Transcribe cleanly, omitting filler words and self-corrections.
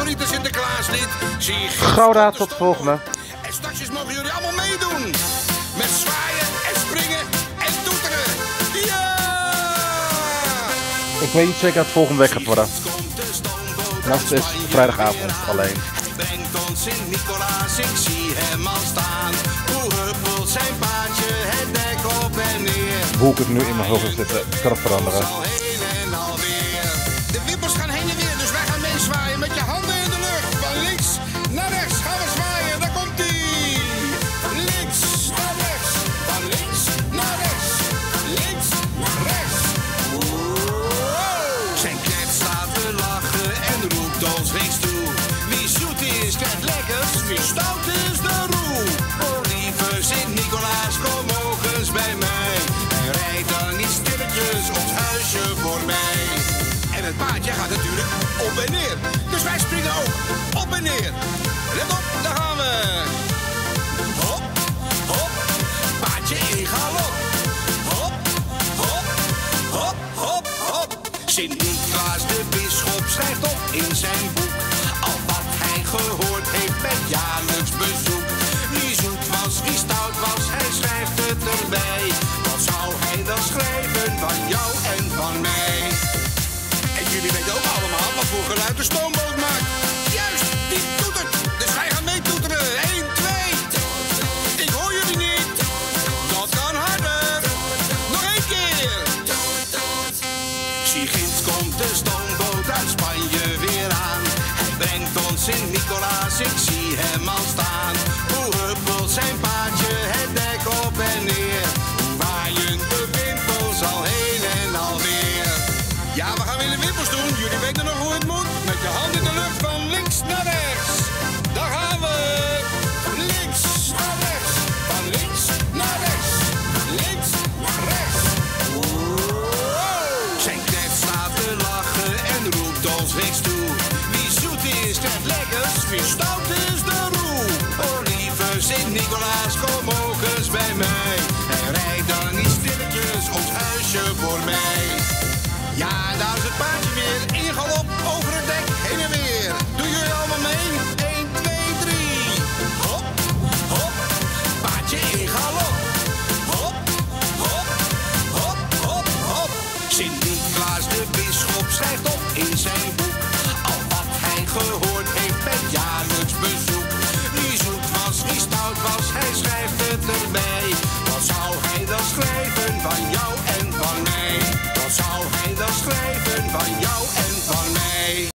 favoriete Sinterklaaslied. Zie Gouda, tot de volgende. En straks mogen jullie allemaal meedoen. Met zwaaien en springen en toeteren. Ja! Ik weet niet zeker dat het volgende week gaat worden. Dat is vrijdagavond alleen. Brengt ons Sint-Nicolaas, ik zie hem al staan. Hoe huppelt zijn paardje het dek op en neer. Hoe ik het nu in mijn hoofd zitten, kan het veranderen. Al heen en alweer. De wippers gaan heen en weer, dus wij gaan meezwaaien met je handen in de lucht. Van links naar rechts gaan we zwaaien, daar komt ie. Links naar rechts, van links naar rechts. Links naar rechts. Wow. Zijn klet staat te lachen en roept ons links toe. Wie zoet is, krijgt lekkers, wie stout is de roe. Oh lieve Sint-Nicolaas, kom ook eens bij mij. En rijd dan niet stilletjes ons huisje voorbij. En het paardje gaat natuurlijk op en neer. Dus wij springen ook op en neer. Let op, daar gaan we. Hop, hop, paardje in galop. Hop, hop, hop, hop, hop. Sint-Nicolaas de bisschop schrijft op in zijn boek al wat hij gehoord heeft bij jaarlijks bezoek. Wie zoet was, wie stout was, hij schrijft het erbij. Wat zou hij dan schrijven van jou en van mij? En jullie weten ook allemaal wat voor geluid de stoomboot maakt. Juist, die toetert. Dus wij gaan mee toeteren. 1, 2. Ik hoor jullie niet. Dat kan harder. Nog 1 keer. Zie ginds komt de stoomboot uit Spanje weer aan. Hij brengt ons Sint-Nicolaas, ik zie hem al staan. Hoe huppelt zijn paardje het dek op en neer. Hoe waaien de wimpels al heen en alweer. Ja, we gaan weer de wimpels doen. Jullie weten nog hoe het moet. Met je hand in de lucht van links naar rechts. Daar gaan we. Links naar rechts. Van links naar rechts. Links naar rechts. Wow. Zijn knecht staat te lachen en roept ons links toe. Wie zoet is, krijgt lekkers. Wie stout is de roe. Oh lieve Sint-Nicolaas, kom ook eens bij mij. En rijd dan niet stilletjes ons huisje voor mij. Ja, daar is het paardje weer. In galop over het dek, heen en weer. Doen jullie allemaal mee? 1, 2, 3. Hop, hop, paardje in galop. Hop, hop, hop, hop, hop. Sint-Nicolaas de bisschop schrijft op in zijn boek al wat hij gehoord heeft bij jaarlijks bezoek. Wie zoet was, wie stout was, hij schrijft het erbij. Wat zou hij dan schrijven van jou en van mij? Wat zou hij dan schrijven van jou en van mij?